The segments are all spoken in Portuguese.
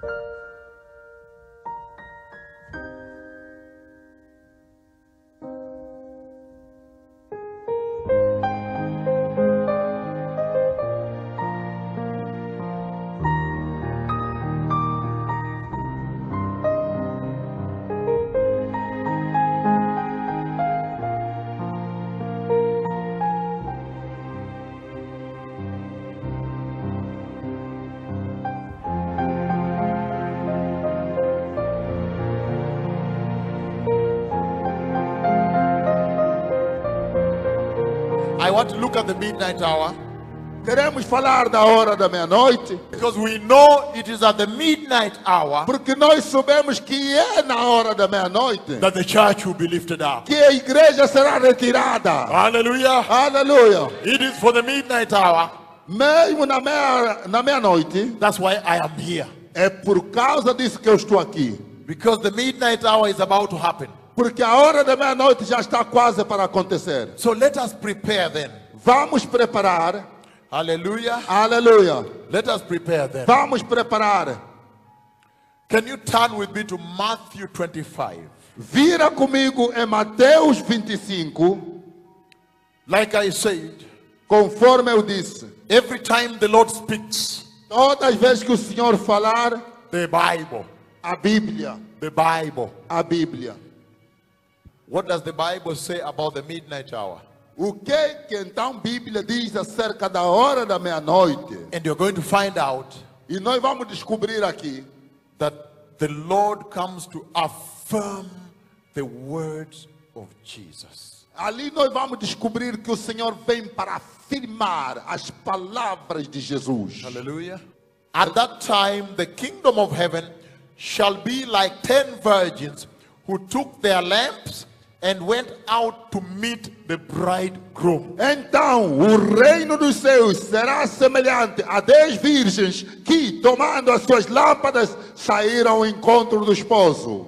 I want to look at the midnight hour Queremos falar da hora da meia-noite, because we know it is at the midnight hour porque nós sabemos que é na hora da meia-noite that the church will be lifted up. que a igreja será retirada. Hallelujah. Aleluia. It is for the midnight hour. Mesmo na meia-noite, That's why I am here. é por causa disso que eu estou aqui. Because the midnight hour is about to happen. Porque a hora da meia-noite já está quase para acontecer. So let us prepare then. Vamos preparar. Hallelujah. Aleluia. Let us prepare then. Vamos preparar. Can you turn with me to Matthew 25? Vira comigo em Mateus 25, Like I said, conforme eu disse. every time the Lord speaks, Todas as vezes que o Senhor falar, the Bible, a Bíblia, the Bible. a Bíblia. What does the Bible say about the midnight hour? O que então a Bíblia diz acerca da hora da meia-noite? And you're going to find out E nós vamos descobrir aqui that the Lord comes to affirm the words of Jesus. ali nós vamos descobrir que o Senhor vem para afirmar as palavras de Jesus. Hallelujah. At that time, the kingdom of heaven shall be like 10 virgins who took their lamps and went out to meet the bridegroom. Então, o reino dos céus será semelhante a 10 virgens que, tomando as suas lâmpadas, saíram ao encontro do esposo.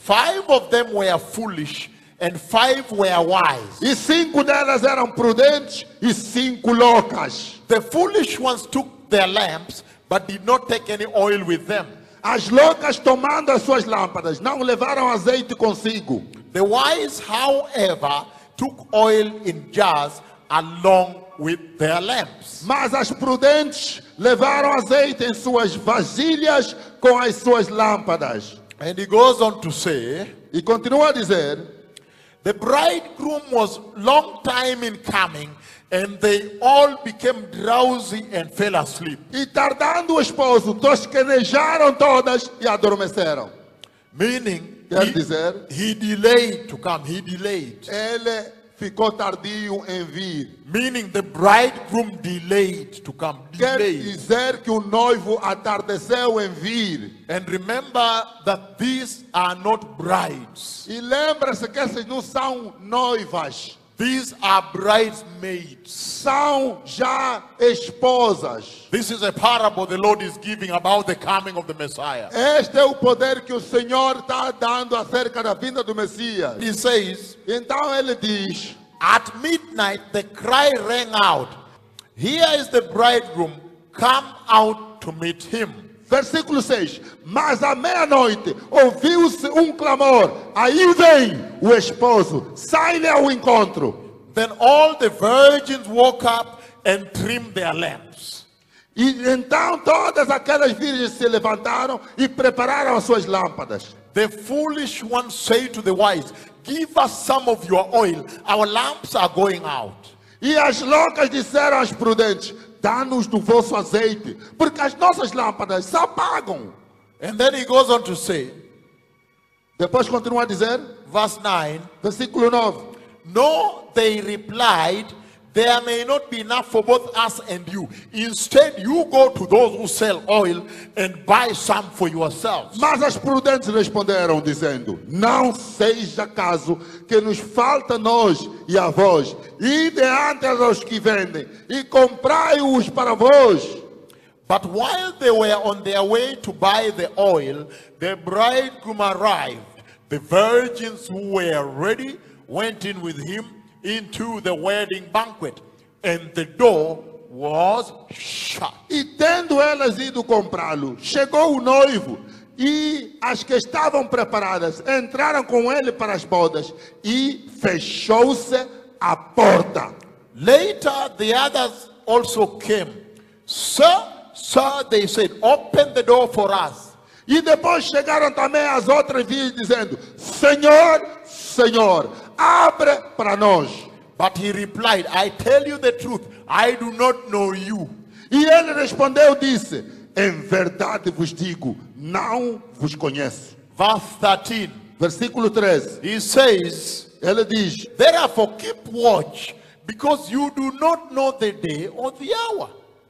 5 of them were foolish and 5 were wise. E 5 delas eram prudentes e 5 loucas. The foolish ones took their lamps but did not take any oil with them. As loucas, tomando as suas lâmpadas, não levaram azeite consigo. The wise, however, took oil in jars along with their lamps. Mas as prudentes levaram azeite em suas vasilhas com as suas lâmpadas. And he goes on to say, E continua a dizer: the bridegroom was long time in coming, and they all became drowsy and fell asleep. e tardando o esposo, tosquenejaram todas e adormeceram. Meaning, Quer dizer, he delayed to come. He delayed. ele ficou tardio em vir. Meaning the bridegroom delayed to come. Quer Delayed. dizer que o noivo atardeceu em vir. And remember that these are not brides. E lembra-se que essas não são noivas, These are bridesmaids. são já esposas. This is a parable the Lord is giving about the coming of the Messiah. Este é o poder que o Senhor está dando acerca da vinda do Messias. He says, Então ele diz: at midnight the cry rang out, here is the bridegroom, come out to meet him. versículo 6: mas à meia-noite ouviu-se clamor, aí vem o esposo, sai-lhe ao encontro. Then all the virgins woke up and trimmed their lamps. E então todas aquelas virgens se levantaram e prepararam as suas lâmpadas. The foolish ones say to the wise, give us some of your oil, our lamps are going out. E as loucas disseram às prudentes: dá-nos do vosso azeite, porque as nossas lâmpadas se apagam. And then he goes on to say, Depois continua a dizer, verse 9, versículo 9: no, they replied, there may not be enough for both us and you. Instead, you go to those who sell oil and buy some for yourselves. mas as prudentes responderam, dizendo: não seja caso que nos falta nós e a vós, ide ante aos que vendem e comprai-os para vós. But while they were on their way to buy the oil, the bridegroom arrived. The virgins who were ready went in with him into the wedding banquet, and the door was shut. E tendo elas ido comprá-lo, chegou o noivo, e as que estavam preparadas entraram com ele para as bodas, e fechou-se a porta. Later, the others also came. Sir, sir, they said, open the door for us. E depois chegaram também as outras vias dizendo: Senhor, Senhor, abre para nós. But he replied, I tell you the truth, I do not know you. E ele respondeu, disse: em verdade vos digo, não vos conheço. Verse 13, Versículo 13, he says, ele diz: therefore keep watch, because you do not know the day or the hour.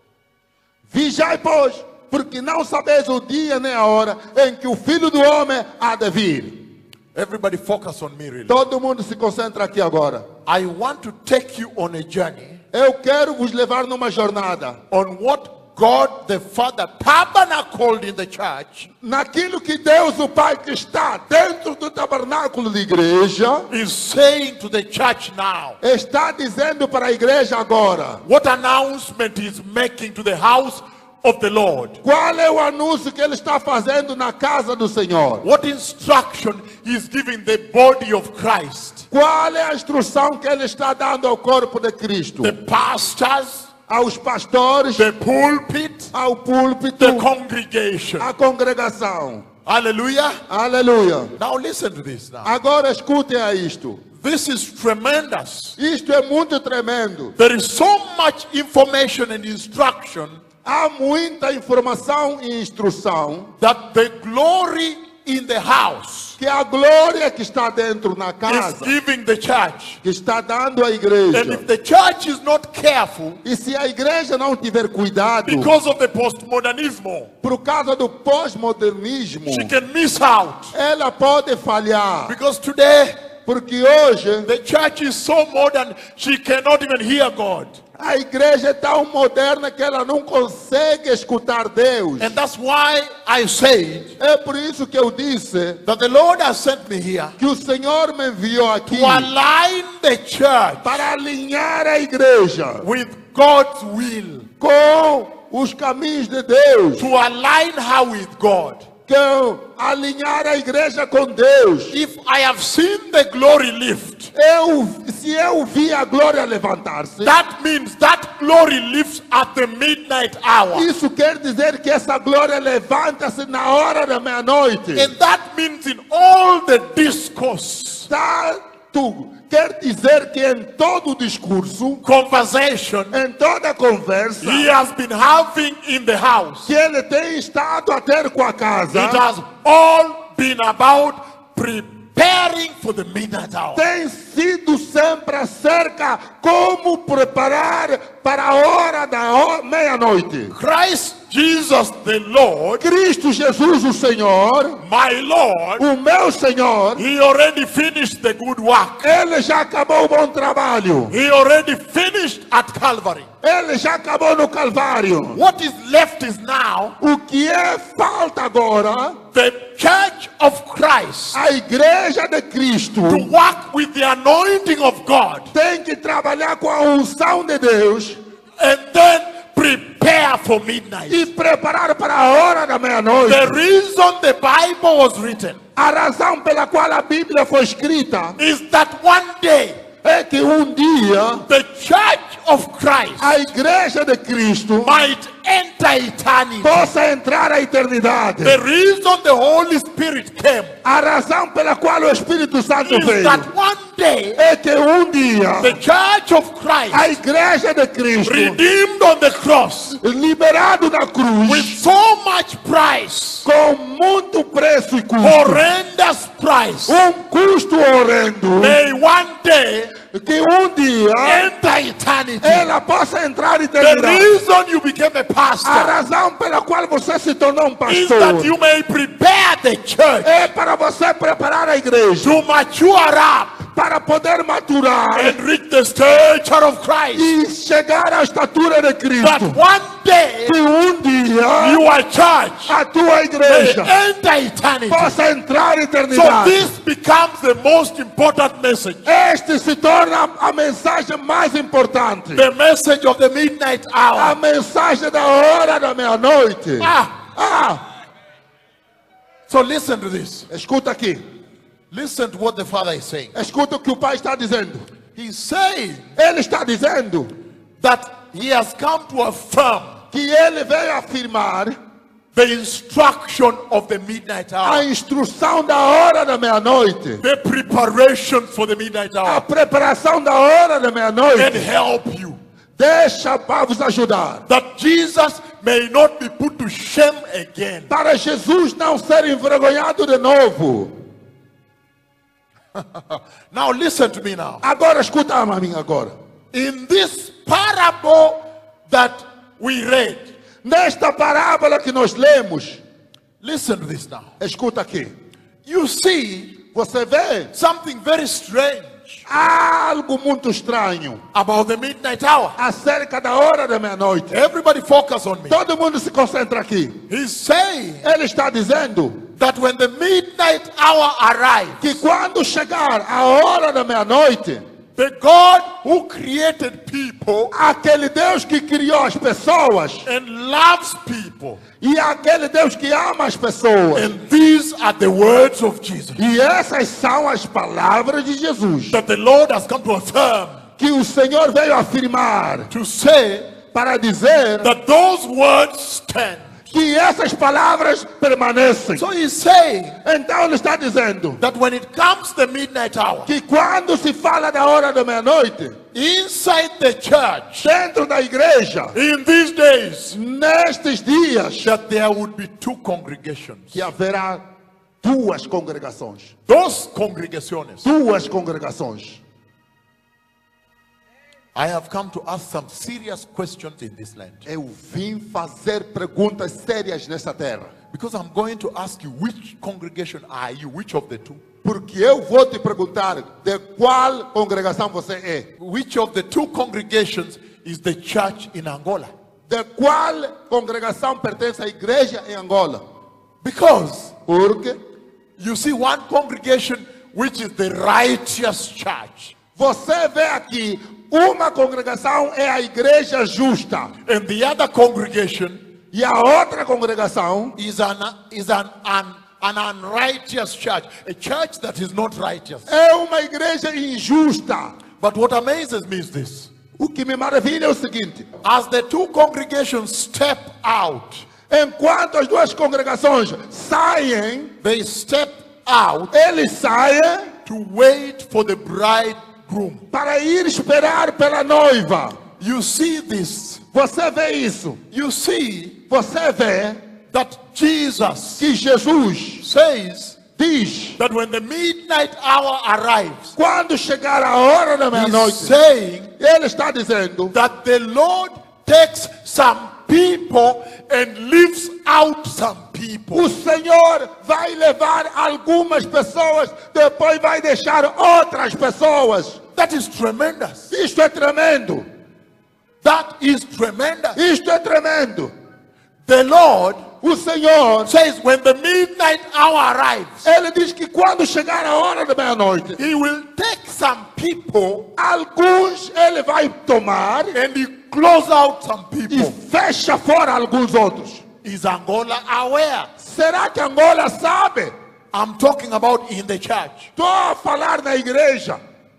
vigiai, pois, porque não sabeis o dia nem a hora em que o Filho do Homem há de vir. Everybody focus on me really. Todo mundo se concentra aqui agora. I want to take you on a journey Eu quero vos levar numa jornada on what God the Father tabernacled in the church naquilo que Deus o Pai, que está dentro do tabernáculo de igreja, is saying to the church now. está dizendo para a igreja agora. What announcement he's making to the house of the Lord. Qual é o anúncio que ele está fazendo na casa do Senhor? What instruction he's giving the body of Christ. Qual é a instrução que ele está dando ao corpo de Cristo? The pastors, Aos pastores, the pulpit, ao púlpito, the congregation. à congregação. Hallelujah. Aleluia. Now listen to this now. Agora escutem a isto. This is tremendous. Isto é muito tremendo. There is so much information and instruction Há muita informação e instrução that the glory in the house que a glória que está dentro na is casa, giving the church. que está dando à And igreja. if the church is not careful, E se a igreja não tiver cuidado, because of the postmodernism, por causa do pós-modernismo, she can miss out. ela pode falhar. Because today, Porque hoje the church is so modern, she cannot even hear God. a igreja é tão moderna que ela não consegue escutar Deus. And that's why I said É por isso que eu disse that the Lord has sent me here que o Senhor me enviou aqui to align the church para alinhar a igreja with God's will, com os caminhos de Deus, to align her with God. com alinhar a igreja com Deus. If I have seen the glory lift, Se eu vi a glória levantar-se, that means that glory lifts at the midnight hour. isso quer dizer que essa glória levanta-se na hora da meia-noite. And that means in all the discourse, Tanto quer dizer que em todo o discurso, conversation em toda a conversa he has been having in the house, que ele tem estado a ter com a casa, it has all been about preparing for the midnight hour. tem sido sempre acerca como preparar para a hora da meia-noite. Christ Jesus the Lord, Cristo Jesus, o Senhor, my Lord, o meu Senhor, he already finished the good work. ele já acabou o bom trabalho. He already finished at Calvary. Ele já acabou no Calvário. What is left is now O que falta agora, the church of Christ a igreja de Cristo to work with the anointing of God tem que trabalhar com a unção de Deus and then prepare for midnight. e preparar para a hora da meia-noite. The reason the Bible was written A razão pela qual a Bíblia foi escrita is that one day é que dia the church of Christ a igreja de Cristo might enter eternity. possa entrar à eternidade. The reason the Holy Spirit came A razão pela qual o Espírito Santo is veio that one day é que dia the church of Christ, a igreja de Cristo, redeemed on the cross liberado na with cruz, so much price, com muito preço e custo, horrendous price, custo horrendo, may one day que dia enter eternity. ela possa entrar em The eternidade. reason you became a A pastor razão pela qual você se tornou is pastor that you may prepare the church é para você preparar a igreja to mature up para poder maturar and reach the stature of Christ. e chegar à estatura de That Cristo. one day dia your church a tua may igreja enter eternity. possa entrar em So eternidade. this becomes the most important message. Este se torna a mensagem mais importante. The message of the midnight A hour. mensagem da hora da meia-noite. Ah, so listen to this. Escuta aqui. Listen to what the Father is saying. Escuta o que o Pai está dizendo. He's saying Ele está dizendo that he has come to affirm que ele veio afirmar the instruction of the midnight a hour. instrução da hora da meia-noite. The preparation for the midnight A hour. preparação da hora da And meia-noite. help you. Deixa para vos ajudar. That Jesus may not be put to shame again. Para Jesus não ser envergonhado de novo. Now listen to me now. Agora escuta a mim agora. In this parable that we read, Nesta parábola que nós lemos, listen to this now. escuta aqui. You see Você vê something very strange algo muito estranho about the midnight hour. acerca da hora da meia-noite. Everybody focus on me. Todo mundo se concentra aqui. He's saying Ele está dizendo that when the midnight hour arrives, que quando chegar a hora da meia-noite, the God who created people aquele Deus que criou as pessoas and loves people, e aquele Deus que ama as pessoas, and these are the words of Jesus, e essas são as palavras de Jesus, that the Lord has come to affirm, que o Senhor veio afirmar to say para dizer that those words stand. que essas palavras permanecem. So he's saying Então ele está dizendo that when it comes the midnight hour, que quando se fala da hora da meia-noite, inside the church, dentro da igreja, in these days, nestes dias, that there would be two congregations. que haverá duas congregações. Those congregations. Duas congregações. I have come to ask some serious questions in this land. Eu vim fazer perguntas sérias nessa terra. Because I'm going to ask you, which congregation are you? Which of the two? Porque eu vou te perguntar de qual congregação você é. Which of the two congregations is the church in Angola? De qual congregação pertence à igreja em Angola? Because Porque you see one congregation which is the righteous church, você vê aqui, uma congregação é a igreja justa. and the other congregation E a outra congregação is an unrighteous church, a church that is not righteous. é uma igreja injusta. But what amazes me is this: O que me maravilha é o seguinte: as the two congregations step out, enquanto as duas congregações saem, they step out eles saem to wait for the bridegroom. para ir esperar pela noiva. You see this. Você vê isso? You see Você vê that Jesus que Jesus says diz: that when the midnight hour arrives, quando chegar a hora da he's meia-noite, saying ele está dizendo that the Lord takes some people and leaves out some people. o Senhor vai levar algumas pessoas, depois vai deixar outras pessoas. That is tremendous. Isto é tremendo. That is tremendous. Isto é tremendo. The Lord O Senhor, says when the midnight hour arrives, ele diz que quando chegar a hora da meia-noite, he will take some people alguns ele vai tomar and he close out some e people. fecha fora alguns outros. Is Angola aware? Será que Angola sabe? I'm talking about in the church. Estou a falar na igreja.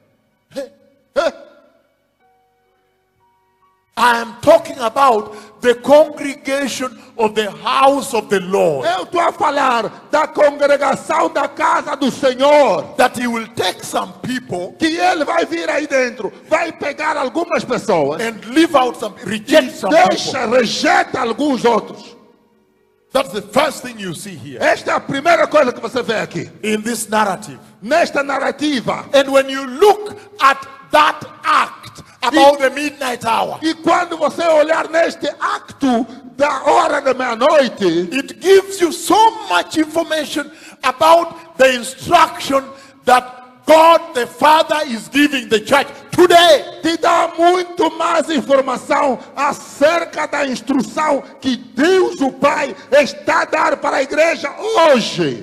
I am talking about the congregation of the house of the Lord. Eu estou a falar da congregação da casa do Senhor. That he will take some people Que ele vai vir aí dentro, vai pegar algumas pessoas and leave out some, reject some deixa, people. rejeita alguns outros. That's the first thing you see here Esta é a primeira coisa que você vê aqui, in this narrative. nesta narrativa. And when you look at that act about the midnight hour, E quando você olhar neste acto da hora da meia-noite, it gives you so much information about the instruction that God the Father is giving the church today. te dá muito mais informação acerca da instrução que Deus o Pai está a dar para a igreja hoje.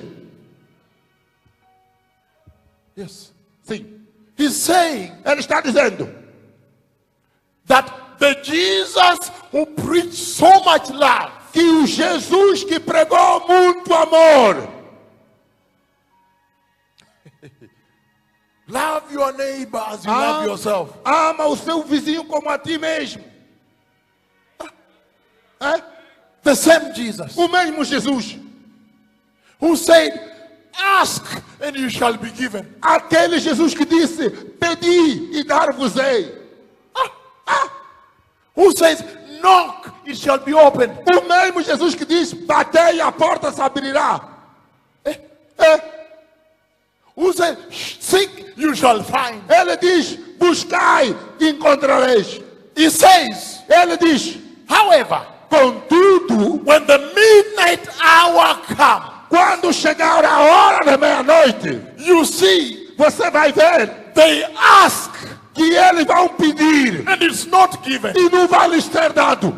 Yes. Sim, He's saying ele está dizendo that the Jesus who preached so much love, que o Jesus que pregou muito amor, love your neighbor as you love yourself. ama o seu vizinho como a ti mesmo. É? The same Jesus O mesmo Jesus, who said, ask and you shall be given. aquele Jesus que disse: pedi e dar-vos-ei. Who says, knock, it shall be opened. O mesmo Jesus que diz: batei e a porta se abrirá. Who says, seek, you shall find. Ele diz: buscai e encontrareis. He says, Ele diz: however, contudo, when the midnight hour comes, quando chegar a hora da meia-noite, you see, você vai ver they ask que eles vão pedir and it's not given. e não vai lhes ser dado.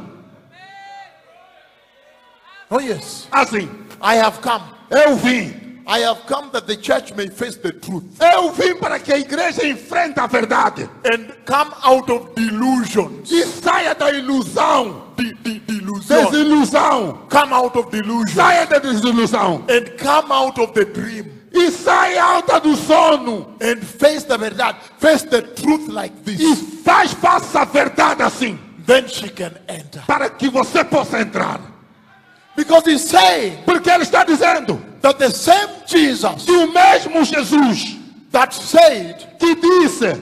Oh yes, Assim, I have come. eu vim. I have come that the church may face the truth Eu vim para que a igreja enfrente a verdade and come out of delusions. e saia da ilusão, Delusion. desilusão. Come out of delusion Saia da desilusão and come out of the dream e saia alta do sono and face the verdad. Face the truth like e this. faça a verdade assim, Then she can enter. para que você possa entrar. Because he's saying Porque ele está dizendo that the same Jesus que o mesmo Jesus that said, que disse: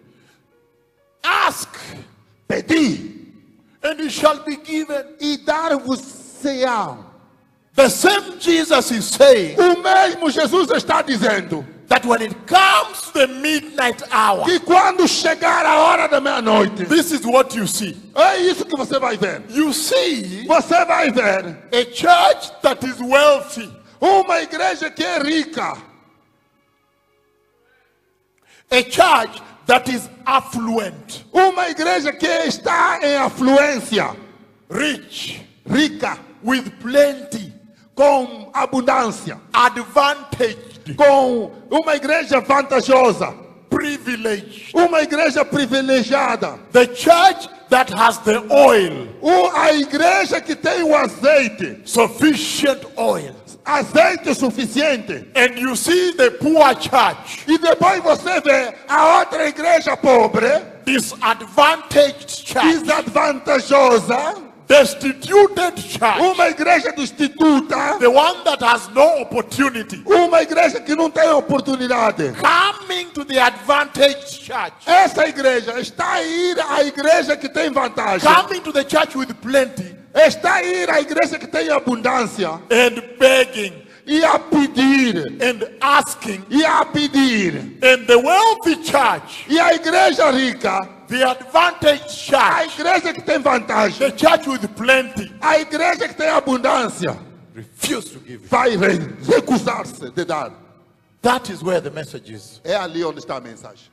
ask pedi and it shall be given. e dar-vos-se-á. The same Jesus is saying O mesmo Jesus está dizendo that when it comes to the midnight hour, que quando chegar a hora da meia-noite, this is what you see. é isso que você vai ver. You see Você vai ver a church that is wealthy, uma igreja que é rica, a church that is affluent, uma igreja que está em afluência, rich, rica, with plenty, com abundância, advantaged, com uma igreja vantajosa, privileged. uma igreja privilegiada, The church that has the oil, a igreja que tem o azeite, sufficient oil. azeite suficiente. And you see the poor church, E depois você vê a outra igreja pobre, disadvantaged church, desvantajosa, destituted church, uma igreja destituta, the one that has no opportunity, uma igreja que não tem oportunidade. coming to the advantaged church, Essa igreja está a ir à igreja que tem vantagem, coming to the church with plenty está a ir à igreja que tem abundância and begging e a pedir, and asking. e a pedir. And the wealthy church, E a igreja rica, the advantaged a church, igreja que tem vantagem, the church with plenty, a igreja que tem abundância, refuse to give it. vai recusar-se de dar. That is where the message is. É ali onde está a mensagem.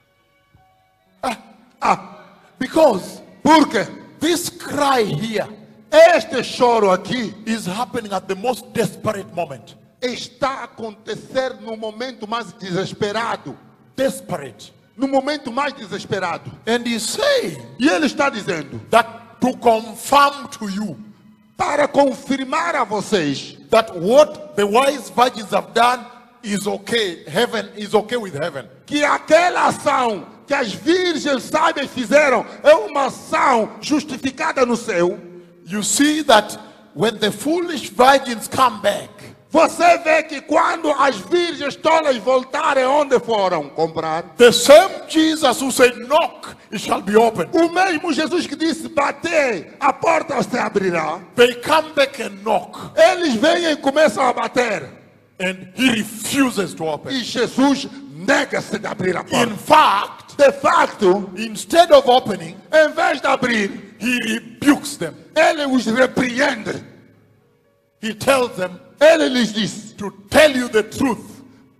Because Porque this cry here este choro aqui is happening at the most desperate moment. está a acontecer no momento mais desesperado. Desperate. No momento mais desesperado. And he's saying E ele está dizendo, that to confirm to you para confirmar a vocês that what the wise virgins have done is okay. Heaven is okay with heaven. que aquela ação que as virgens sábias fizeram é uma ação justificada no céu. You see that when the foolish virgins come back, Você vê que quando as virgens tolas voltarem onde foram comprar, the same Jesus who said, knock, it shall be open. o mesmo Jesus que disse, bater, a porta se abrirá. They come back and knock, Eles vêm e começam a bater. and he refuses to open. E Jesus nega-se de abrir a porta. In fact, De facto, instead of opening, em vez de abrir, he rebukes them. ele os repreende. He tells them Ele lhes diz, to tell you the truth.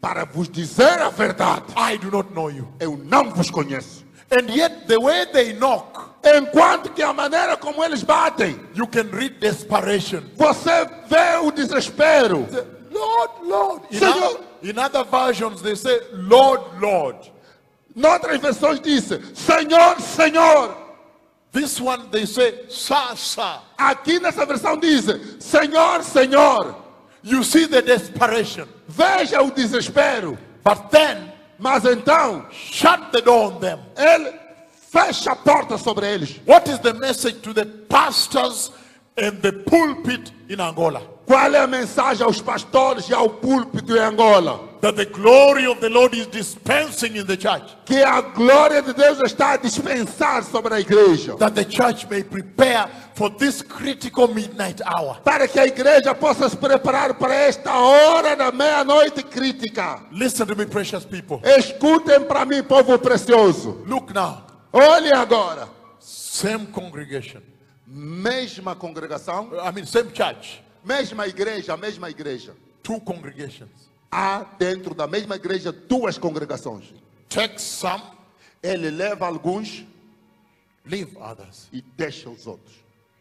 para vos dizer a verdade, I do not know you. eu não vos conheço. And yet the way they knock, Enquanto que a maneira como eles batem, you can read desperation. você vê o desespero. Lord, Lord. Senhor. In other versions they say, Lord, Lord. Noutras versões diz, Senhor, Senhor. This one they say, Sir, Sir. Aqui nessa versão diz, Senhor, Senhor. You see the desperation. Veja o desespero. But then, Mas então, shut the door on them. ele fecha a porta sobre eles. What is the message to the pastors and the pulpit in Angola? Qual é a mensagem aos pastores e ao púlpito em Angola? That the glory of the Lord is dispensing in the church. Que a glória de Deus está a dispensar sobre a igreja. That the church may prepare for this critical midnight hour. Para que a igreja possa se preparar para esta hora da meia-noite crítica. Listen to me, precious people. Escutem para mim, povo precioso. Look now. Olhem agora. Same congregation. Mesma congregação, Same church. mesma igreja. Two congregations. Há dentro da mesma igreja duas congregações. Take some, Ele leva alguns leave others. e deixa os outros.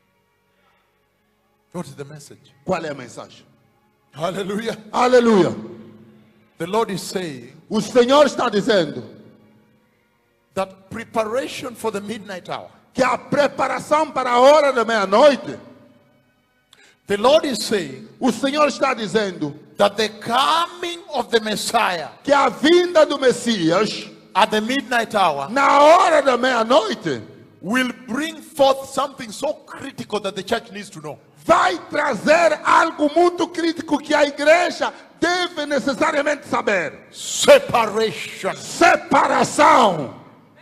What is the message? Qual é a mensagem? Hallelujah. Aleluia. The Lord is saying O Senhor está dizendo that preparation for the midnight hour. que a preparação para a hora da meia-noite, The Lord is saying o Senhor está dizendo that the coming of the Messiah que a vinda do Messias at the midnight hour na hora da meia-noite will bring forth something so critical that the church needs to know. vai trazer algo muito crítico que a igreja deve necessariamente saber. Separation. Separação.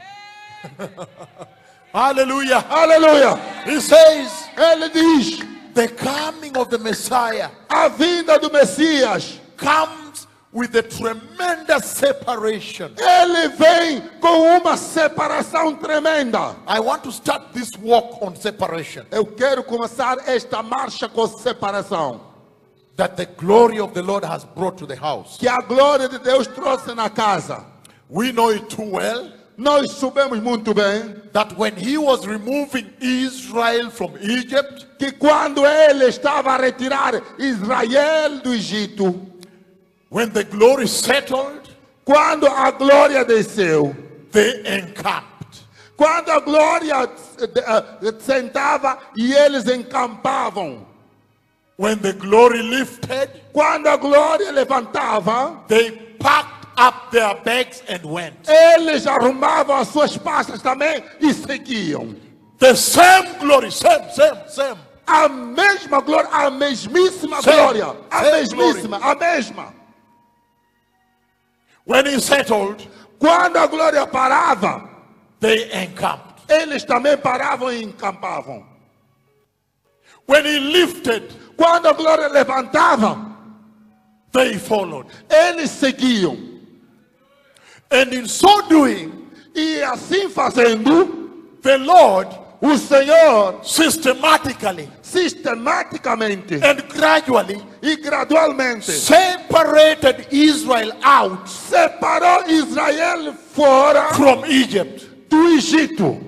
Hallelujah. Aleluia. He says Ele diz, the coming of the Messiah a vinda do Messias, comes with a tremendous separation. ele vem com uma separação tremenda. I want to start this walk on separation. Eu quero começar esta marcha com separação. That the glory of the Lord has brought to the house. Que a glória de Deus trouxe na casa. We know it too well Nós sabemos muito bem that when he was removing Israel from Egypt, que quando ele estava a retirar Israel do Egito, when the glory settled, quando a glória desceu, they encamped. quando a glória sentava e eles encampavam, When the glory lifted, quando a glória levantava, they packed up their bags and went. eles arrumavam as suas pastas também e seguiam. The same glory, same. A mesma glória, a mesmíssima Same. glória, a Same mesmíssima, a mesma. When he settled, Quando a glória parava, they encamped. eles também paravam e encampavam. When he lifted, Quando a glória levantava, they followed. eles seguiam. And in so doing, E assim fazendo, the Lord o Senhor systematically sistematicamente and gradually e gradualmente separated Israel out separou Israel fora from Egypt. do Egito.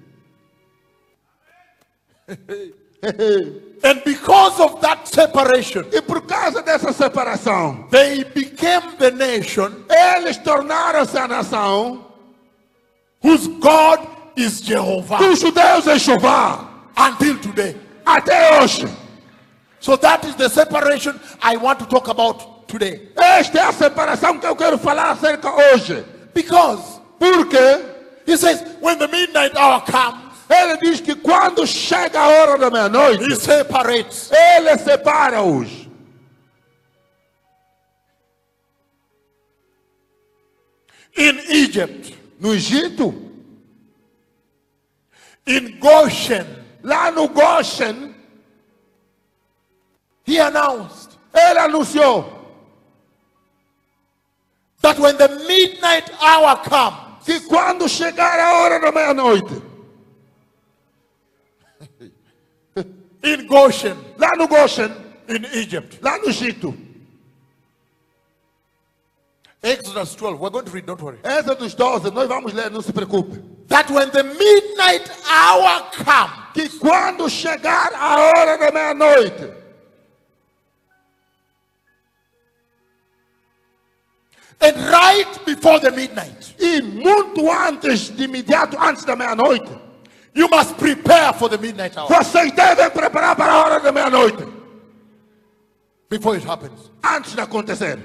And because of that separation, E por causa dessa separação, they became the nation eles tornaram-se a nação whose God is Jehovah dos judeus em Jeová until today. até hoje. So that is the separation I want to talk about today. Esta é a separação que eu quero falar acerca hoje. Because Porque he says, when the midnight hour comes, ele diz que quando chega a hora da meia-noite, he separates. ele separa-os. In Egypt, No Egito, in Goshen, lá no Goshen, he announced ele anunciou that when the midnight hour comes, que quando chegar a hora da meia-noite, in Goshen, lá no Goshen, in Egypt, lá no Egito, Exodus 12, we're going to read, don't worry. Êxodo 12, nós vamos ler, não se preocupe. That when the midnight hour comes, Que quando chegar a hora da meia-noite, and right before the midnight, e muito antes, de imediato antes da meia-noite, you must prepare for the midnight hour vocês devem preparar para a hora da meia-noite, before it happens. antes de acontecer.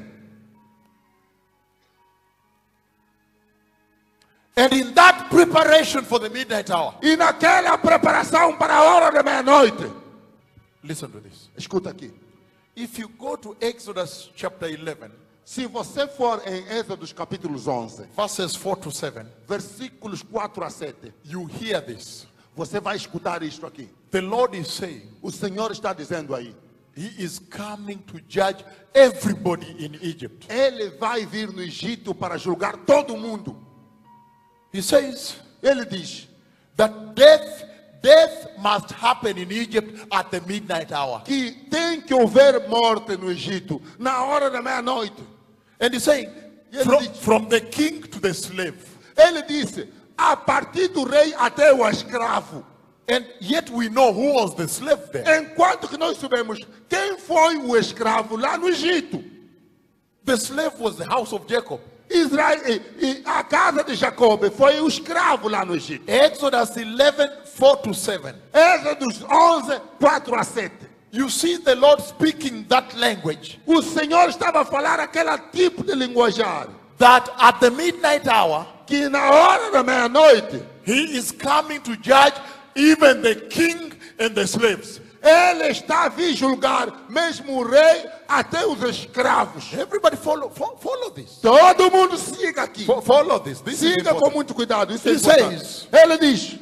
And in that preparation for the midnight hour, E naquela preparação para a hora da meia-noite, listen to this. escuta aqui. If you go to Exodus chapter 11, Se você for em Êxodos capítulos 11, verses 4 to 7, versículos 4 a 7, you hear this. você vai escutar isto aqui. The Lord is saying, O Senhor está dizendo aí, He is coming to judge everybody in Egypt. Ele vai vir no Egito para julgar todo mundo. He says Ele diz that death must happen in Egypt at the midnight hour. que tem que haver morte no Egito na hora da meia-noite. And he's saying, Ele from the king to the slave. Ele disse, a partir do rei até o escravo. And yet we know who was the slave there. Enquanto que nós sabemos quem foi o escravo lá no Egito. The slave was the house of Jacob. Israel, e a casa de Jacob foi o escravo lá no Egito. Exodus 11, 4 to 7. Êxodos 11, 4 a 7. You see the Lord speaking that language. O Senhor estava a falar aquele tipo de linguajar. That at the midnight hour, Que na hora da meia-noite, He is coming to judge even the king and the slaves. Ele está a vir julgar mesmo o rei até os escravos. Everybody follow this. Todo mundo siga aqui. Follow this. This is Siga com important. muito cuidado. Isso é He importante. says- Ele diz,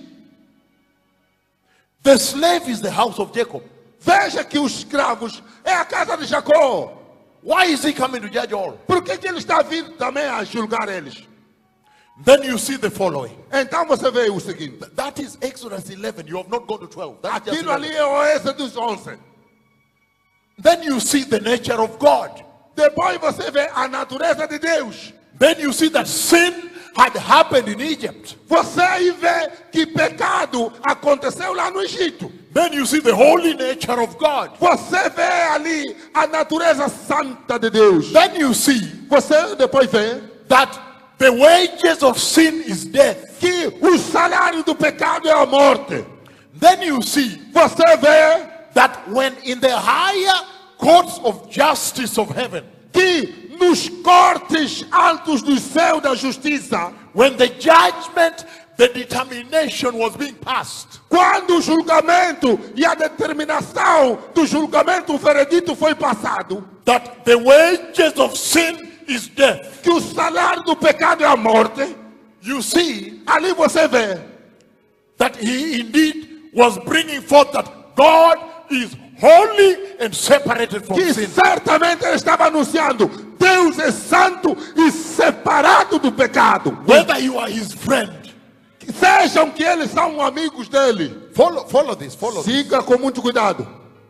The slave is the house of Jacob. veja que os escravos é a casa de Jacó. Why is he coming to judge all? Por que ele está vindo também a julgar eles? Then you see the following. Então você vê o seguinte. That is Exodus 11. You have not gone to 12. That's just Aquilo 11. ali é o Êxodo 11. Then you see the nature of God. Depois você vê a natureza de Deus. Then you see that sin had happened in Egypt. Você aí vê que pecado aconteceu lá no Egito. Then you see the holy nature of God. Você vê ali a natureza santa de Deus. Then you see Você depois vê that the wages of sin is death. que o salário do pecado é a morte. Then you see Você vê that when in the higher courts of justice of heaven, que nos cortes altos do céu da justiça, when the judgment, the determination was being passed, quando o julgamento e a determinação do julgamento, o veredito foi passado, that the wages of sin is death. que o salário do pecado é a morte, You see ali você vê that he indeed was bringing forth that God is holy and separated from que sin. certamente ele estava anunciando, Deus é santo e separado do pecado. Whether you are his friend, Sejam que eles são amigos dele. follow this. Siga com muito cuidado.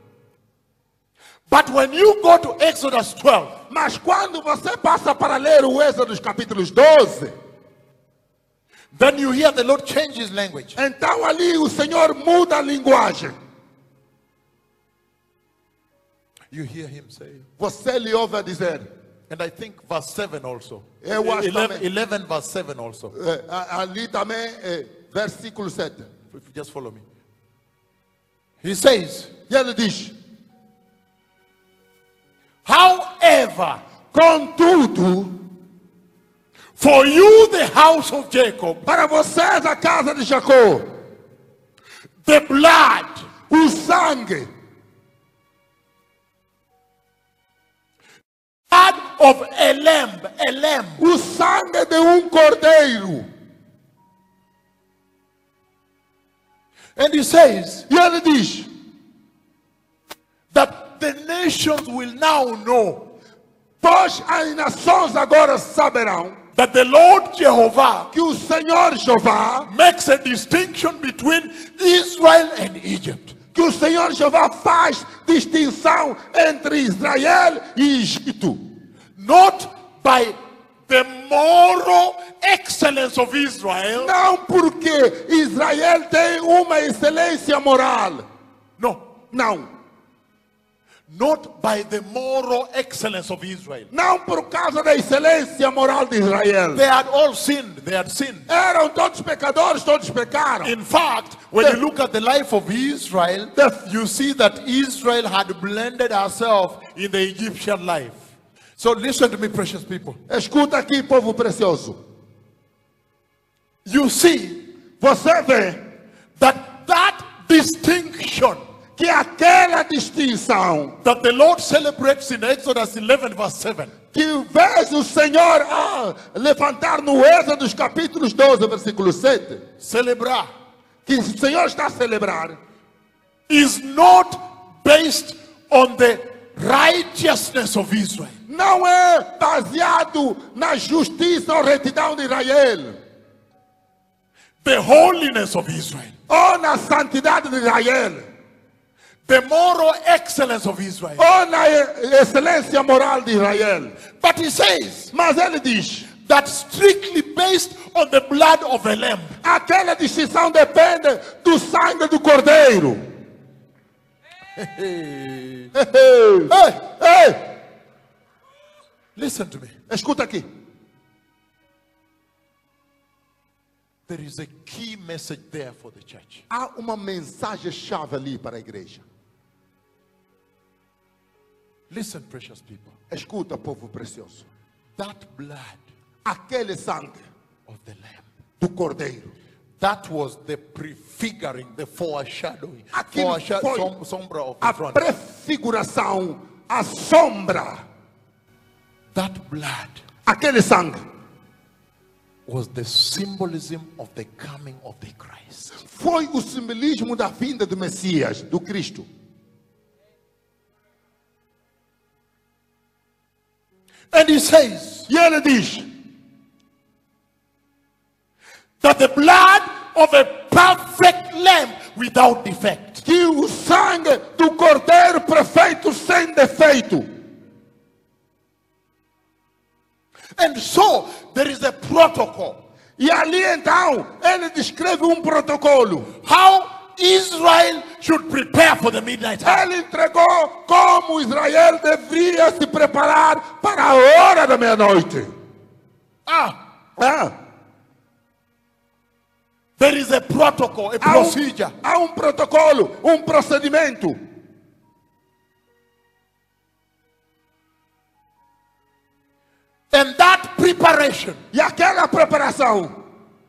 But when you go to Exodus 12, Mas quando você passa para ler o Êxodo capítulos 12, then you hear the Lord change his language. então ali o Senhor muda a linguagem. You hear him say, Você lhe ouve dizer, and I think verse 7 also. Eu acho 11, também. 11 verse 7 also. ali também, versículo 7. If you just follow me. He says, E ele diz, however, contudo, for you the house of Jacob, para vocês a casa de Jacó, the blood o sangue of a lamb, o sangue de cordeiro. and he says E ele diz, that the nations will now know pois as nações agora saberão that the Lord Jehovah que o Senhor Jeová, makes a distinction between Israel and Egypt. que o Senhor Jeová faz distinção entre Israel e Egito. Not by the moral excellence of Israel. Não porque Israel tem uma excelência moral. No, Não. not by the moral excellence of Israel. Não por causa da excelência moral de Israel. They had all sinned. They had sinned. Eram todos pecadores, todos pecaram. In fact, when you look at the life of Israel, you see that Israel had blended herself in the Egyptian life. So listen to me, precious people. Escuta aqui, povo precioso. You see Você vê that distinction que aquela distinção that the Lord celebrates in Exodus 11 verse 7 que vês o Senhor levantar no Êxodo capítulos 12, versículo 7, celebrar que o Senhor está a celebrar, is not based on the righteousness of Israel. não é baseado na justiça ou retidão de Israel, The holiness of Israel. ou na santidade de Israel, The moral excellence of Israel. ou na excelência moral de Israel. But he says Mas ele diz, that strictly based on the blood of a lamb. aquela distinção depende do sangue do cordeiro. Hey, Ei, listen to me. escuta aqui. There is a key message there for the church. Há uma mensagem-chave ali para a igreja. Listen, precious people. Escuta, povo precioso. That blood Aquele sangue of the lamb, do cordeiro, that was the prefiguring, the foreshadowing, Aquilo foi sombra of the a front. prefiguração, a sombra. That blood Aquele sangue was the symbolism of the coming of the Christ. foi o simbolismo da vinda do Messias, do Cristo. And he says E ele diz that the blood of a perfect lamb without defect. que o sangue do cordeiro perfeito, sem defeito. And so there is a protocol. E ali então ele descreve um protocolo. How Israel should prepare for the midnight hour. Ele entregou como Israel deveria se preparar para a hora da meia-noite. There is a protocol, a procedure. Há um protocolo, um procedimento. And that preparation E aquela preparação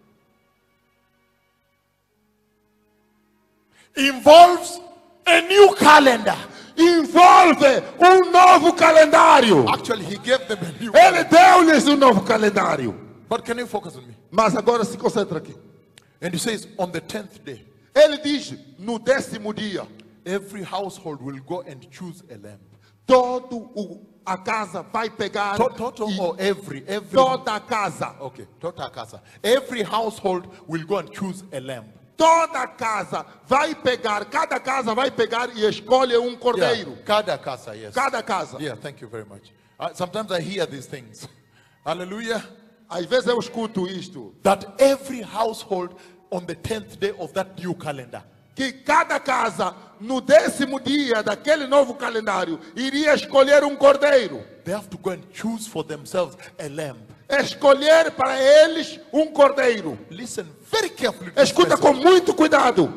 involves a new calendar. envolve um novo calendário. Actually, he gave them a new Ele calendar. deu-lhes um novo calendário. But can you focus on me? Mas agora se concentra aqui. And he says, on the 10th day, Ele diz, no 10º dia, every household will go and choose a lamb. a casa vai pegar Total e or every toda a casa. okay, total casa. Every household will go and choose a lamb. Toda casa vai pegar, cada casa vai pegar e escolhe um cordeiro. Yeah, cada casa, yes. Cada casa. Yeah, thank you very much. Sometimes I hear these things. Hallelujah. Às vezes eu escuto isto, That every household on the 10th day of that new calendar que cada casa no 10º dia daquele novo calendário iria escolher um cordeiro. they have to go and choose for themselves a lamb. Escolher para eles um cordeiro. Listen very carefully to this Escuta message. com muito cuidado.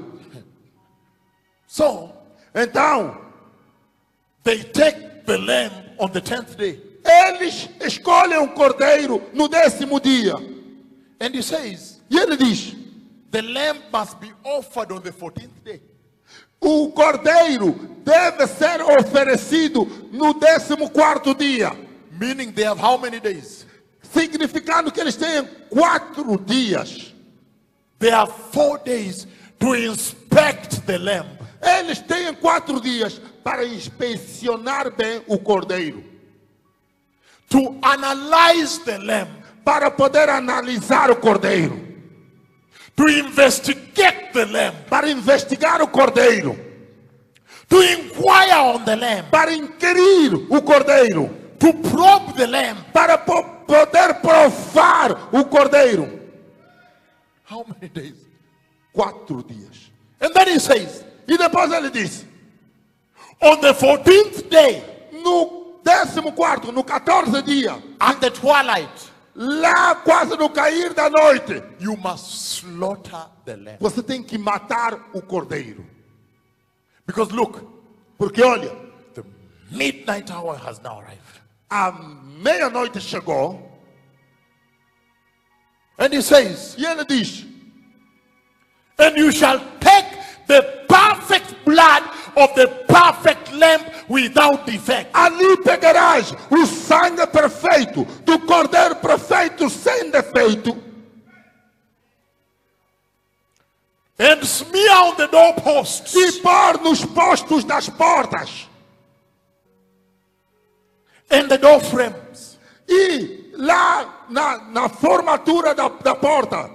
So Então, they take the lamb on the 10th day. eles escolhem um cordeiro no 10º dia. And he says, E ele diz, the lamb must be offered on the 14th day. o cordeiro deve ser oferecido no 14º dia. Meaning they have how many days? Significando que eles têm 4 dias. They have 4 days to inspect the lamb. Eles têm 4 dias para inspecionar bem o cordeiro. To analyze the lamb. Para poder analisar o cordeiro. To investigate the lamb. Para investigar o cordeiro. To inquire on the lamb. Para inquirir o cordeiro. to probe the lamb. para poder provar o cordeiro. How many days? 4 dias. And then he says, E depois ele disse, on the 14th day, no 14º, no 14 dia, at the twilight, lá quase no cair da noite, you must slaughter the lamb. você tem que matar o cordeiro. Because look, Porque olha, the midnight hour has now arrived. a meia-noite chegou, And he says, e ele diz, and you shall take the perfect blood of the perfect lamb without defect. ali pegarás o sangue perfeito, do cordeiro perfeito, sem defeito, And smear on the doorposts e pôr nos postos das portas, and the door frames. e lá na formatura da porta.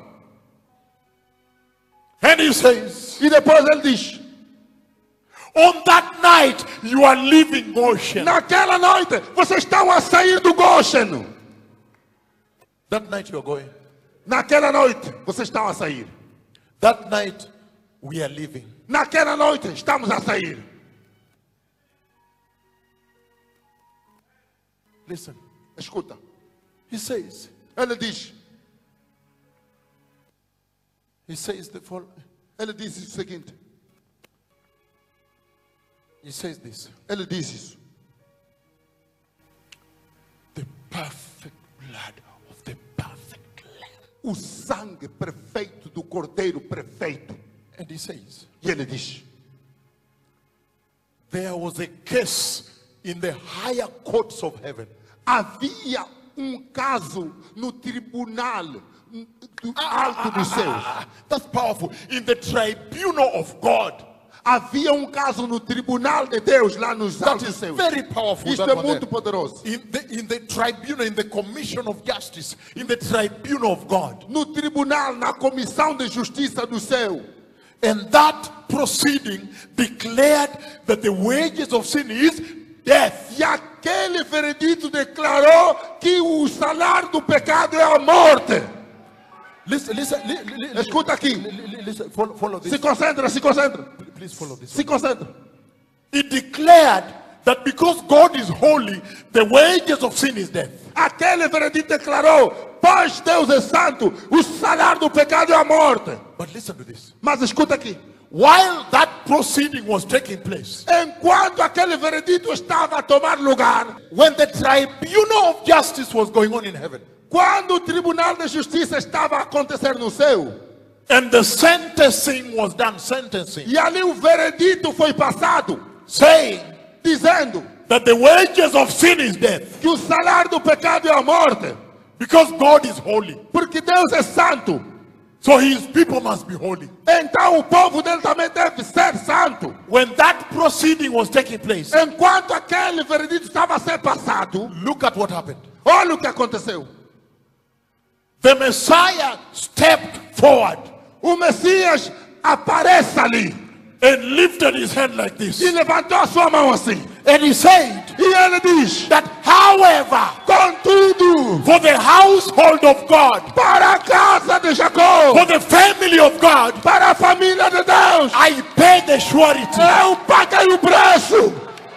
And he says, E depois ele diz, on that night you are leaving Goshen. naquela noite vocês estão a sair do Góshen. That night you are going. Naquela noite vocês estão a sair. That night we are leaving. Naquela noite estamos a sair. Listen, Escuta, he says ele diz the following. o seguinte, He says this. ele diz isso. The perfect blood of the perfect lamb. O sangue perfeito do cordeiro perfeito. And he says, E ele diz, there was a case in the higher courts of heaven. havia caso no tribunal do alto dos céus. That's powerful. In the tribunal of God. Havia caso no tribunal de Deus lá nos That altos is céus. very powerful. Isto that é one muito there. poderoso. In the tribunal, in the commission of justice, in the tribunal of God. No tribunal, na comissão de justiça do céu. And that proceeding declared that the wages of sin is death. E aquele veredito declarou que o salário do pecado é a morte. Listen, Escuta aqui. listen, follow this. Se concentra, se concentra. Please follow this. Se concentra. It declared that because God is holy, the wages of sin is death. Aquele veredito declarou, pois Deus é santo, o salário do pecado é a morte. But listen to this. Mas escuta aqui. While that proceeding was taking place, Enquanto aquele veredito estava a tomar lugar, when the tribunal of justice was going on in heaven, quando o tribunal de justiça estava a acontecer no céu, and the sentencing was done, sentencing, e ali o veredito foi passado, saying dizendo that the wages of sin is death, que o salário do pecado é a morte, because God is holy, porque Deus é santo, so his people must be holy. então o povo dele também deve ser santo. When that proceeding was taking place, Enquanto aquele veredito estava a ser passado, look at what happened. olha o que aconteceu. The Messiah stepped forward O Messias aparece ali and lifted his hand like e this. levantou a sua mão assim. And he said E ele diz, that, however, contudo, for the household of God, para a casa de Jacó, for the family of God, para a família de Deus, I pay the surety. eu paguei o preço.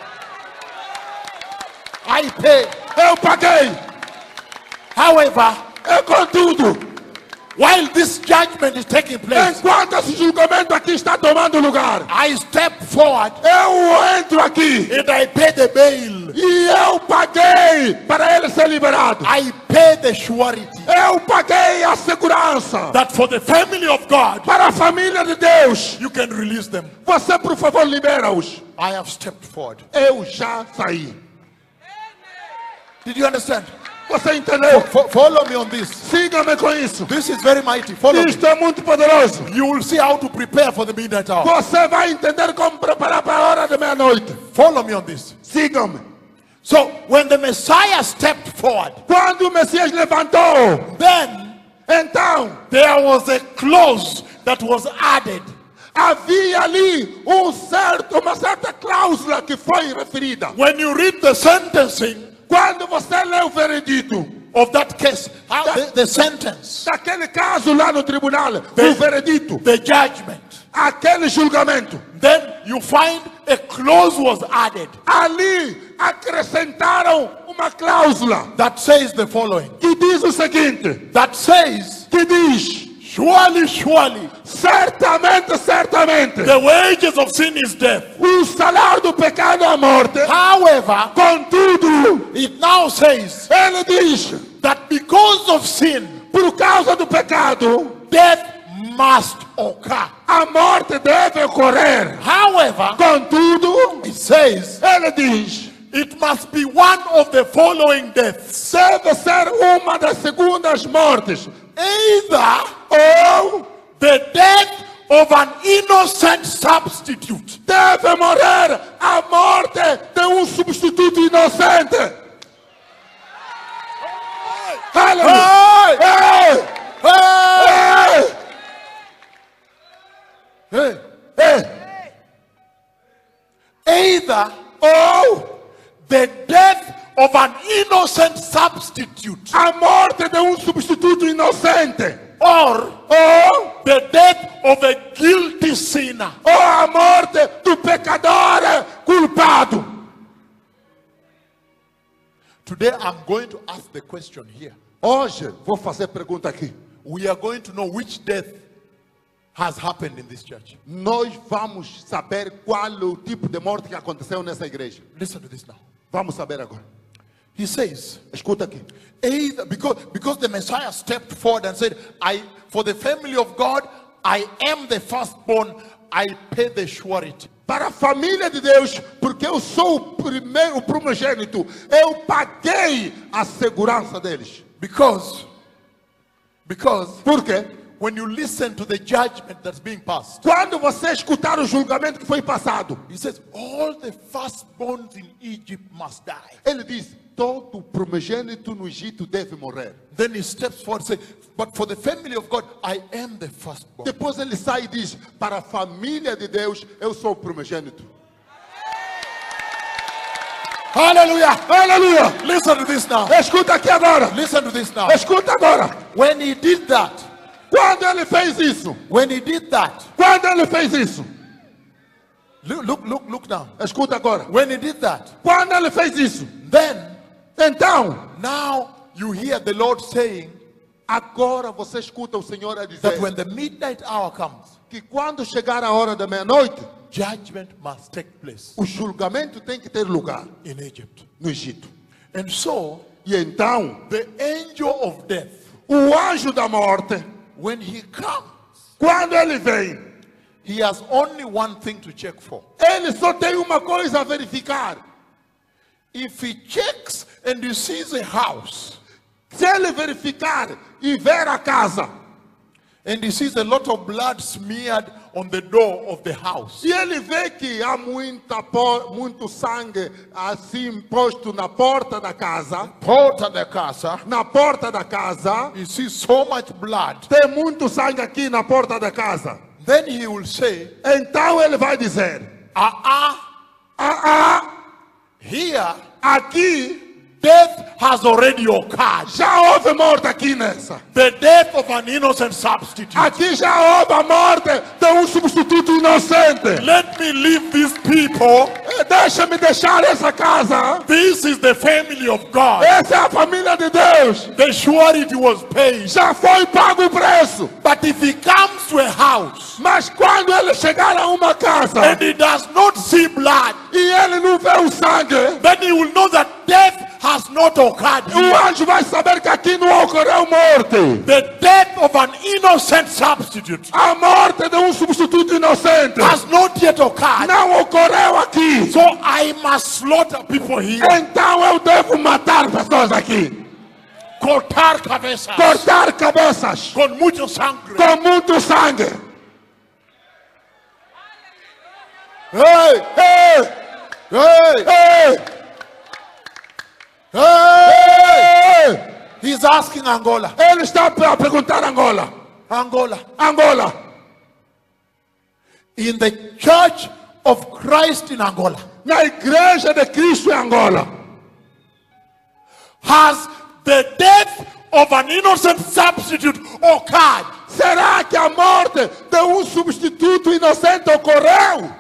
I pay. Eu paguei. However, Contudo, while this judgment is taking place, enquanto esse julgamento aqui está tomando lugar, I step forward eu entro aqui and I pay the bail. e eu paguei para ele ser liberado. I pay the surety Eu paguei a segurança that for the family of God, para a família de Deus. you can release them. Você, por favor, libera-os. I have stepped forward. Eu já saí. Did you understand? Você entendeu? Follow me on this. Siga-me com isso. This is very mighty. Follow me. Isto é muito poderoso. You will see how to prepare for the midnight hour. Você vai entender como preparar para a hora de meia-noite. Follow me on this. Siga-me. So when the Messiah stepped forward, Quando o Messias levantou, then então there was a clause that was added. havia ali uma certa cláusula que foi referida. When you read the sentencing, Quando você lê o veredito of that case, how the sentence, daquele caso lá no tribunal, The- o veredito, the judgment, aquele julgamento, then you find a clause was added ali acrescentaram uma cláusula that says the following. que diz o seguinte, That says, que diz, surely, surely, certamente, certamente, the wages of sin is death. o salário do pecado é a morte. However, Contudo, it now says ele diz, that because of sin, por causa do pecado, death must occur. a morte deve ocorrer. However, Contudo, it says ele diz, it must be one of the following deaths. deve ser uma das segundas mortes, Either ou the death of an innocent substitute, deve morrer a morte de substituto inocente. Aleluia! Hey! Ei! Hey! Ei! Either Ou the death of an innocent substitute a morte de substituto inocente, or ou the death of a guilty sinner. a morte do pecador culpado. Today I'm going to ask the question here. Hoje vou fazer pergunta aqui. We are going to know which death has happened in this church. Nós vamos saber qual é o tipo de morte que aconteceu nessa igreja. Listen to this now. Vamos saber agora. He says, Escuta aqui. either because the Messiah stepped forward and said, for the family of God, I am the firstborn, I pay the surety. Para a família de Deus, porque eu sou o primeiro, o primogênito, eu paguei a segurança deles. Because Por quê? when you listen to the judgment that's being passed, Quando você escutar o julgamento que foi passado, he says, all the firstborns in Egypt must die. ele diz, todo primogênito no Egito deve morrer. Then he steps forward and says, but for the family of God, I am the firstborn. Depois ele sai e diz, para a família de Deus, eu sou o primogênito. Hallelujah! Aleluia! Listen to this now. Escuta aqui agora. Listen to this now. Escuta agora. When he did that, Quando ele fez isso, when he did that, quando ele fez isso, look now. escuta agora. When he did that, Quando ele fez isso, then então, now you hear the Lord saying agora você escuta o Senhor a that dizer when the midnight hour comes, que quando chegar a hora da meia-noite, judgment must take place o julgamento tem que ter lugar in Egypt. no Egito. And so E então, the angel of death, o anjo da morte, when he comes, quando ele vem, he has only one thing to check for. ele só tem uma coisa a verificar. If he checks and he sees a house Se ele verificar e ver a casa, and he sees a lot of blood smeared on the door of the house, se ele vê que há muito sangue assim posto na porta da casa, porta da casa, na porta da casa, he sees so much blood, tem muito sangue aqui na porta da casa, then he will say, então ele vai dizer, here aqui death has already occurred. já houve morte aqui nessa. The death of an innocent substitute. Aqui já houve a morte de substituto inocente. Let me leave these people. Deixa-me deixar essa casa. This is the family of God. Essa é a família de Deus. The surety was paid. Já foi pago o preço. But if he comes to a house Mas quando ele chegar a uma casa and he does not see blood, e ele não vê o sangue, then he will know that death has not occurred o here. anjo vai saber que aqui não ocorreu morte. The death of an innocent substitute A morte de substituto inocente has not yet occurred. não ocorreu aqui. So I must slaughter people here. Então eu devo matar pessoas aqui. Cortar cabeças Cortar cabeças con mucho sangre. com muito sangue. Hey! Ei, Hey! ei, Hey! ei. He's asking Angola. Ele está a perguntar a Angola. Angola. Angola. In the Church of Christ in Angola, Na igreja de Cristo em Angola. Has the death of an innocent substitute occurred? Será que a morte de substituto inocente ocorreu?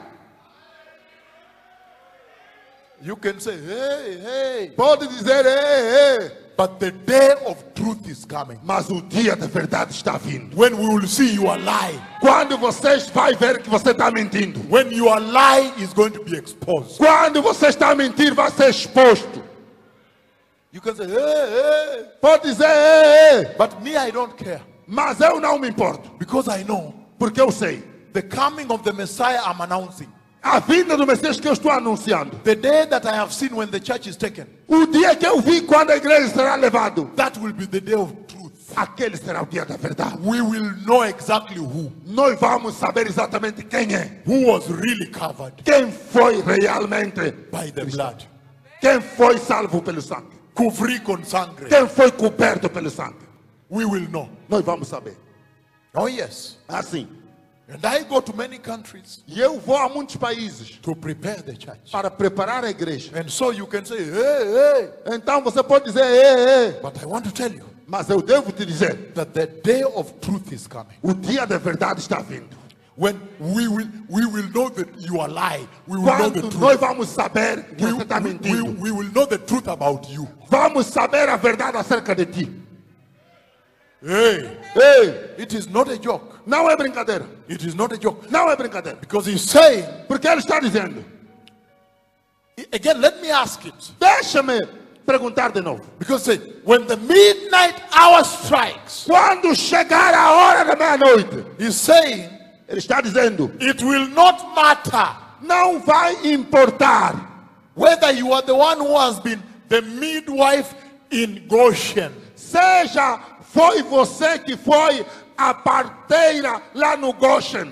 You can say, hey, hey. Pode dizer, ei. But the day of truth is coming. Mas o dia da verdade está vindo. When we will see you are lying. Quando vocês vão ver que você está mentindo. When your lie is going to be exposed. Quando você está a mentir, vai ser exposto. You can say, hey, hey. Pode dizer, ei. But me, I don't care. Mas eu não me importo. Because I know Porque eu sei. the coming of the Messiah I'm announcing. A vinda do Messias que eu estou anunciando. The day that I have seen when the church is taken. O dia que eu vi quando a igreja será levado. That will be the day of truth. Aquele será o dia da verdade. We will know exactly who. Nós vamos saber exatamente quem é. Who was really covered Quem foi realmente. by the blood. Quem foi salvo pelo sangue. Cobri con sangre. Quem foi coberto pelo sangue. We will know. Nós vamos saber. Oh yes. Assim. And I go to many countries E eu vou a muitos países to prepare the church. para preparar a igreja. And so you can say, hey, hey. Então você pode dizer, ei. But I want to tell you Mas eu devo te dizer, that the day of truth is coming. o dia da verdade está vindo. When we will know that you are lying. We will know the Quando truth. nós vamos saber que você está mentindo. We will know the truth about you. Vamos saber a verdade acerca de ti. Hey, Ei, it is not a joke. não é brincadeira. It is not a joke. Não é brincadeira. Because he's saying, Porque ele está dizendo. again, let me ask it. Deixa-me perguntar de novo. Because say, when the midnight hour strikes, Quando chegar a hora da meia-noite, he's saying, ele está dizendo, it will not matter não vai importar whether you are the one who has been the midwife in Goshen, seja foi você que foi a parteira lá no Goshen.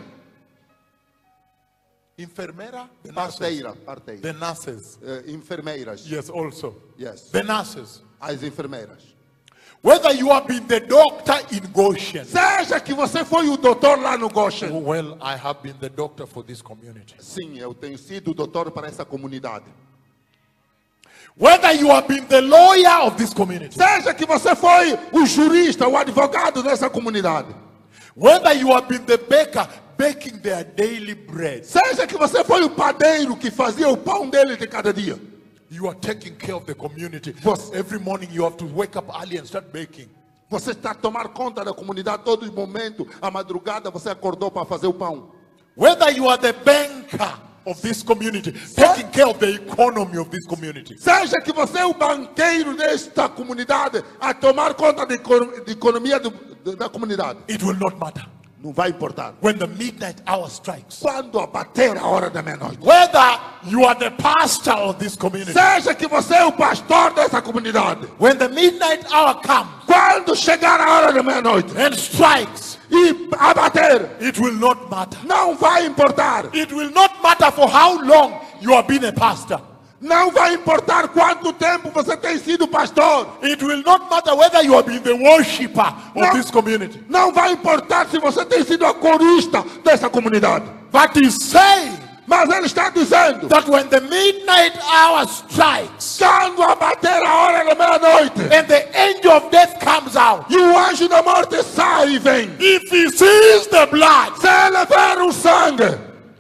enfermera, the Parteira, nurses, parteira. the nurses, Enfermeiras. yes, also, Yes. the nurses. As enfermeiras. Whether you have been the doctor in Goshen. Seja que você foi o doutor lá no Goshen. Oh, well, I have been the doctor for this community. Sim, eu tenho sido o doutor para essa comunidade. Whether you have been the lawyer of this community. Seja que você foi o jurista, o advogado dessa comunidade. Whether you have been the baker baking their daily bread. Seja que você foi o padeiro que fazia o pão dele de cada dia. You are taking care of the community. Você- Every morning you have to wake up early and start baking. Você está a tomar conta da comunidade todo momento. À madrugada você acordou para fazer o pão. Whether you are the banker of this community, taking care of the economy of this community. Seja que você é o banqueiro desta comunidade a tomar conta da economia da comunidade. It will not matter. Não vai importar. When the midnight hour strikes. Quando abater a hora da meia-noite. Whether you are the pastor of this community. Seja que você é o pastor dessa comunidade. When the midnight hour comes Quando chegar a hora da meia-noite and strikes, e abater, it will not matter. não vai importar. It will not matter for how long you have been a pastor. Não vai importar quanto tempo você tem sido pastor. It will not matter whether you have been the worshipper of this community. Não vai importar se você tem sido a corista dessa comunidade. But he's saying Mas ele está dizendo, that when the midnight hour strikes quando abater a hora da meia-noite and the angel of death comes out, e o anjo da morte sai e vem, if he sees the blood, se ele ver o sangue,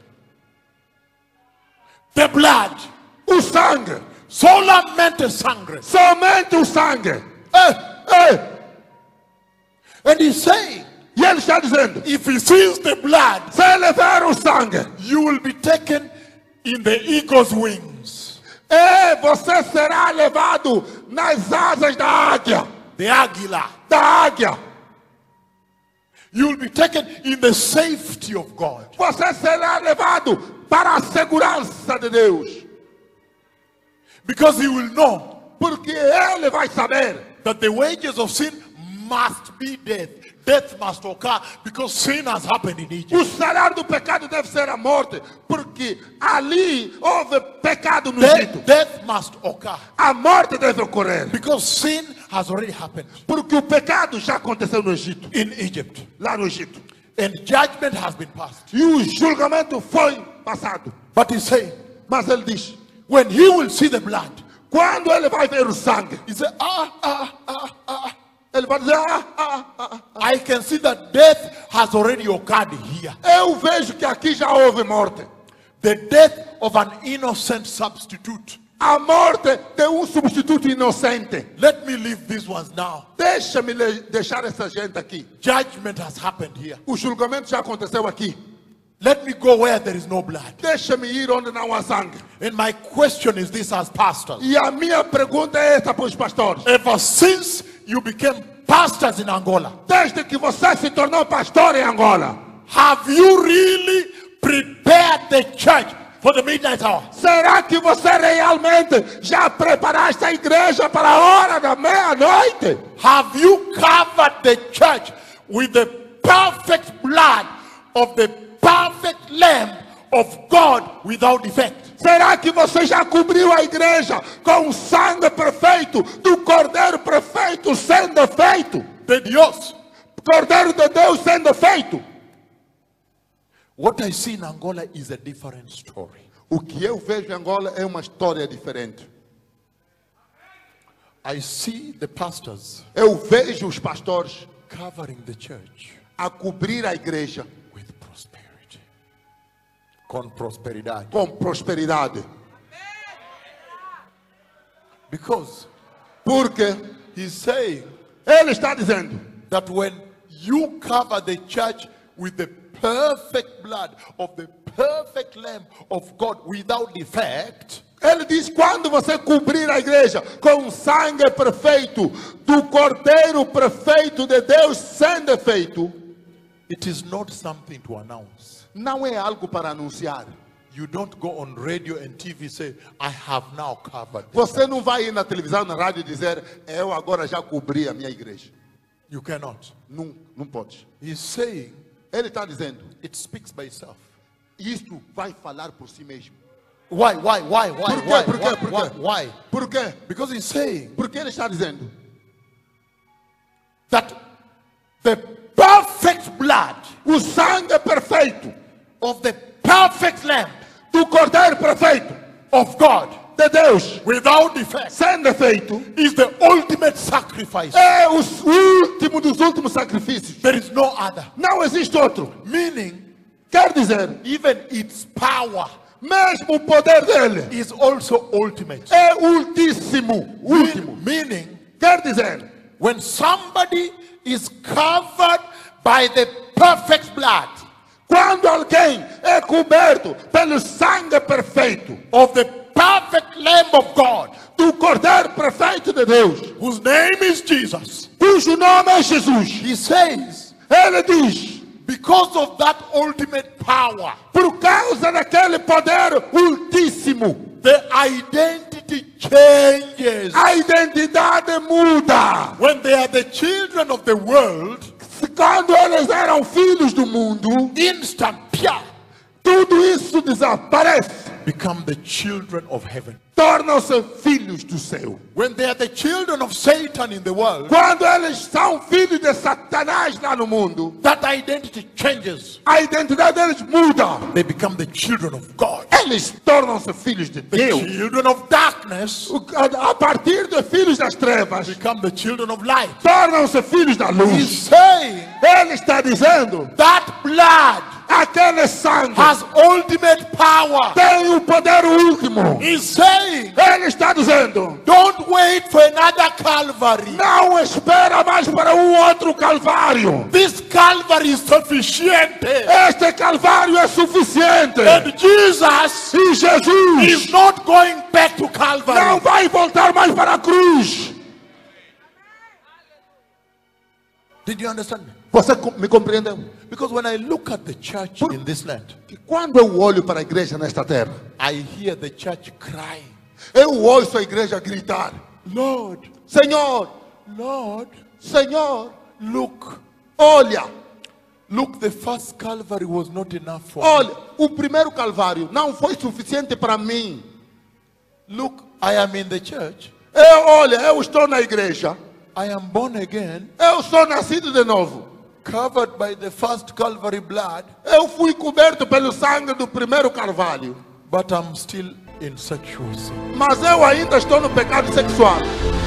o sangue, solamente sangre. somente o sangue. And he's saying, E ele está dizendo, if he sees the blood, se ele ver o sangue, you will be taken in the eagle's wings. você será levado nas asas da águia. The águila. Da águia. You will be taken in the safety of God. Você será levado para a segurança de Deus. Because he will know Porque ele vai saber that the wages of sin must be death. Death must occur because sin has happened in Egypt. o salário do pecado deve ser a morte. Porque ali houve pecado no Egito. Death must occur A morte deve ocorrer. because sin has already happened Porque o pecado já aconteceu no Egito. in Egypt. Lá no Egito. And judgment has been passed. E o julgamento foi passado. But he's saying, Mas ele diz, when he will see the blood, Quando ele vai ver o sangue, he said, ele vai dizer, I can see that death has already occurred here. eu vejo que aqui já houve morte. The death of an innocent substitute. A morte de substituto inocente. Let me leave these ones now. Deixa-me deixar essa gente aqui. Judgment has happened here. O julgamento já aconteceu aqui. Let me go where there is no blood. Deixa-me ir onde não há sangue. And my question is this as pastors. E a minha pergunta é esta para os pastores. Ever since you became pastors in Angola, Desde que você se tornou pastor em Angola, have you really prepared the church for the midnight hour? será que você realmente já preparaste a igreja para a hora da meia-noite? Have you covered the church with the perfect blood of the perfect Lamb of God without defect? Será que você já cobriu a igreja com o sangue perfeito do Cordeiro perfeito sem defeito? De Dios. Cordeiro de Deus sem defeito. What I see in Angola is a different story. O que eu vejo em Angola é uma história diferente. I see the pastors Eu vejo os pastores covering the church a cobrir a igreja with prosperity. Con prosperidade. com prosperidade. Because Porque he's saying ele está dizendo that when you cover the church with the perfect blood of the perfect Lamb of God without defect, Ele diz, quando você cobrir a igreja com o sangue perfeito do Cordeiro perfeito de Deus sem defeito, it is not something to announce. não é algo para anunciar. You don't go on radio and TV say, I have now covered. Você não vai ir na televisão, na rádio e dizer, eu agora já cobri a minha igreja. You cannot. Não pode. He's saying Ele está dizendo, it speaks by itself. isto vai falar por si mesmo. Why? Por quê? Por quê? Por quê? Why? Por quê? Because he's saying Porque ele está dizendo that the perfect blood o sangue perfeito of the perfect Lamb do Cordeiro perfeito of God de Deus without defect sem defeito is the ultimate sacrifice. é o último dos últimos sacrifícios. There is no other. Não existe outro. Meaning, Quer dizer, even its power mesmo o poder dele is also ultimate. é ultíssimo. Último. Meaning, Quer dizer, when somebody is covered by the perfect blood quando alguém é coberto pelo sangue perfeito of the perfect Lamb of God, do Cordeiro perfeito de Deus, whose name is Jesus, cujo nome é Jesus, he says, ele diz, because of that ultimate power, por causa daquele poder ultíssimo, the identity changes. a identidade muda. When they are the children of the world, Quando eles eram filhos do mundo, instant, pia, tudo isso desaparece. become the children of heaven. Tornam-se filhos do céu. When they are the children of Satan in the world, Quando eles são filhos de Satanás lá no mundo, that identity changes. a identidade deles muda. They become the children of God. Eles tornam-se filhos de The Deus. children of darkness A partir de filhos das trevas, become the children of light. tornam-se filhos da He's luz. saying Ele está dizendo, that blood aquele sangue has ultimate power. tem o poder último. He's saying, Ele está dizendo, don't wait for another Calvary. não espera mais para outro Calvário. This Calvary is sufficient. Este Calvário é suficiente. And Jesus E Jesus is not going back to não Calvary. vai voltar mais para a cruz. Did you understand me? Você me compreendeu? Because when I look at the church in this land, Que quando eu olho para a igreja nesta terra, I hear the church crying, eu ouço a igreja gritar, Lord, Senhor, Lord, Senhor, look, olha, the first Calvary was not enough for me. olha, o primeiro Calvário não foi suficiente para mim. Look, I am in the church. Eu estou na igreja, I am born again, eu sou nascido de novo. covered by the first Calvary blood, Eu fui coberto pelo sangue do primeiro Carvalho, but I'm still in sexual sin. Mas eu ainda estou no pecado sexual.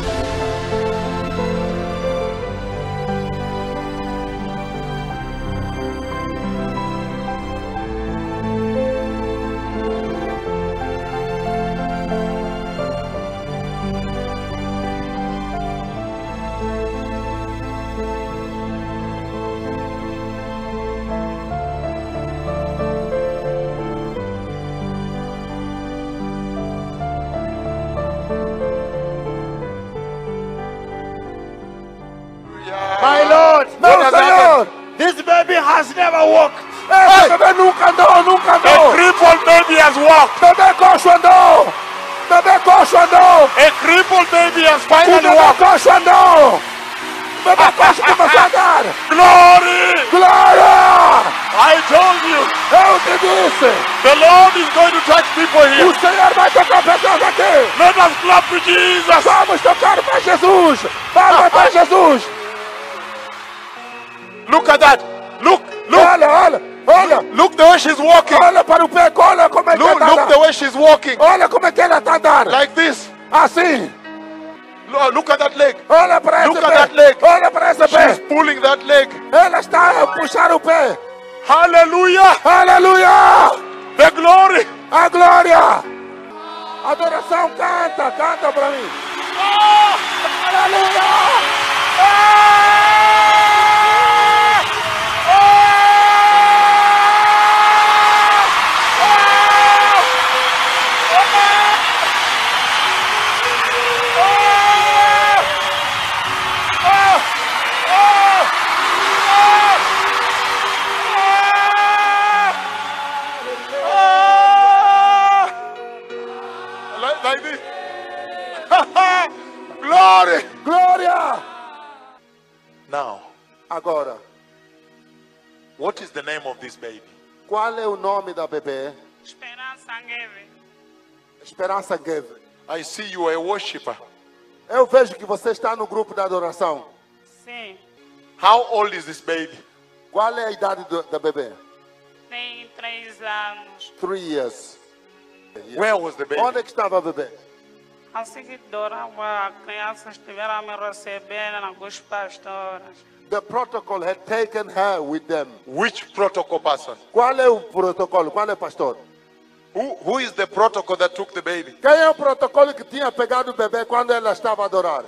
My Lord, Meu what has Senhor! happened? This baby has never walked. Esse bebê nunca andou, nunca andou! Crippled baby has walked. Bebê coxo andou! Bebê coxo andou! A crippled baby has O finally bebê walked. coxo andou! Bebê coxo começou a andar! Glory! Glória! I told you, Eu te disse! the Lord is going to touch people here. O Senhor vai tocar pessoas aqui! Let us clap to Jesus. Vamos tocar para Jesus! Vamos para Jesus! Look at that. Look, look, Olha, olha, olha! look the way she's walking. Olha para o pé, olha como é que Look, ela look está! the way she's walking. Olha como é que ela está andando! Like this. Assim! Look at that leg. Olha para esse Look at that pé! leg. Olha para esse She's pé! pulling that leg. Ela está a puxar o pé! Hallelujah. Aleluia! The glory. A glória! Adoração, canta, canta para mim! Aleluia! Like this. Glory. Glória! Now, Agora, what is the name of this baby? qual é o nome da bebê? Esperança Ngeve. Esperança Geve. I see you are a worshiper. Eu vejo que você está no grupo da adoração. Sim. How old is this baby? Qual é a idade da bebê? Tem 3 anos. 3 years. Where was the baby? Onde é que estava a bebê? Assim que adorava, crianças estiveram a me receber em alguns pastores. The protocol had taken her with them. Which protocol person? Qual é o protocolo? Qual é o pastor? Who is the protocol that took the baby? Quem é o protocolo que tinha pegado o bebê quando ela estava a adorar?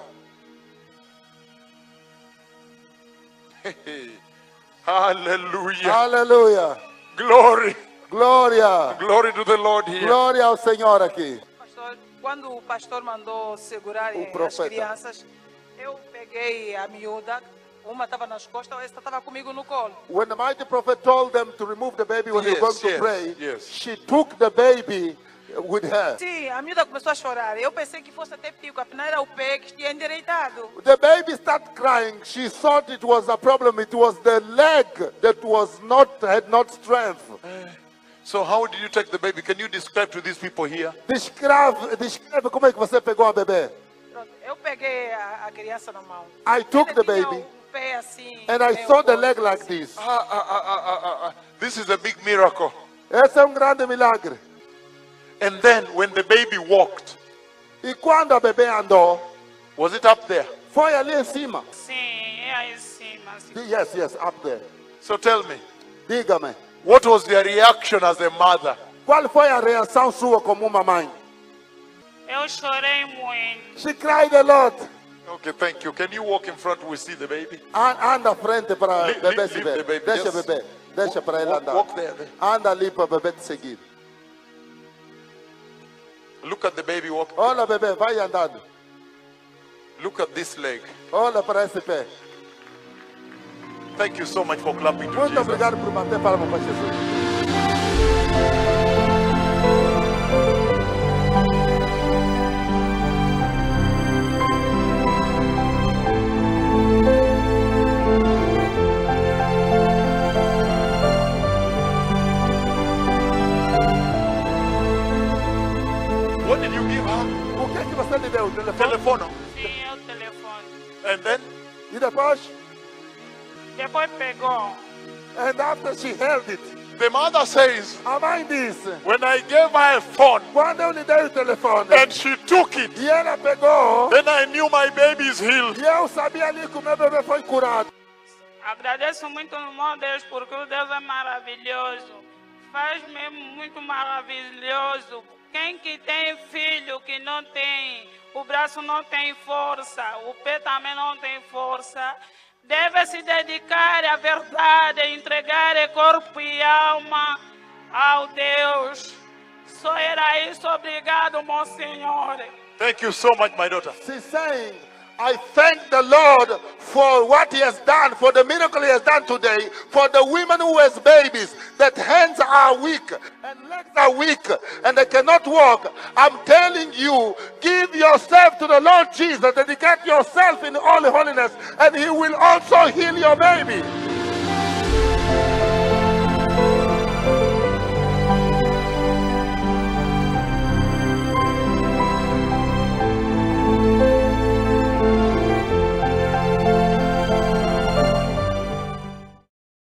Hallelujah. Aleluia! Glory. Glória! Glory to the Lord here. Glória ao Senhor aqui. Pastor, quando o pastor mandou segurar O as profeta. crianças, eu peguei a miúda, uma estava nas costas, essa estava comigo no colo. When the mighty prophet told them to remove the baby when they were going Yes, to yes, pray, yes. she took the baby with her. Sim, a miúda começou a chorar. Eu pensei que fosse até pico, afinal era o pé que tinha endireitado. The baby started crying. She thought it was a problem. It was the leg that had not strength. So how did you take the baby? Can you describe to these people here? Descreve como é que você pegou a bebê. Pronto, eu peguei a criança na mão. I took Ela the tinha baby o pé assim, and I meio saw the coisa leg like assim. this. This is a big miracle. Esse é grande milagre. And then when the baby walked, E quando a bebê andou, was it up there? foi ali em cima. Sim, é aí em cima. Assim. Yes, up there. So tell me, Diga-me, what was their reaction as a mother? qual foi a reação sua como uma mãe? Eu chorei muito. She cried a lot. Okay, thank you. Can you walk in front? We see the baby. Anda à frente para Leave- bebê leave se the ver. baby, Deixa yes. bebê. Deixa para ele Walk, andar. walk there. Anda ali para bebê te seguir. Look at the baby walking. Olha bebê, vai andando. Look at this leg. Olha para esse pé. Thank you so much for clapping to Muito Jesus. obrigado por bater palma para Jesus. What did you give her? O que é que você lhe deu? O telefone? Telephone. Sim, é o telefone. And then E depois? Depois pegou. And after she held it, The mother says, A mãe disse, when I gave her a phone quando eu lhe dei o telefone, and she took it, e ela pegou, then I knew my baby is healed. e eu sabia ali que o meu bebê foi curado. Agradeço muito ao meu Deus, porque o Deus é maravilhoso. Faz mesmo muito maravilhoso. Quem que tem filho que não tem, o braço não tem força, o pé também não tem força, deve se dedicar à verdade, entregar corpo e alma ao Deus. Só era isso. Obrigado, meu Senhor. Thank you so much, my daughter. She's saying, I thank the Lord for what he has done, for the miracle he has done today, for the women who has babies, that hands are weak and legs are weak and they cannot walk. I'm telling you, give yourself to the Lord Jesus, dedicate yourself in all holiness, and he will also heal your baby.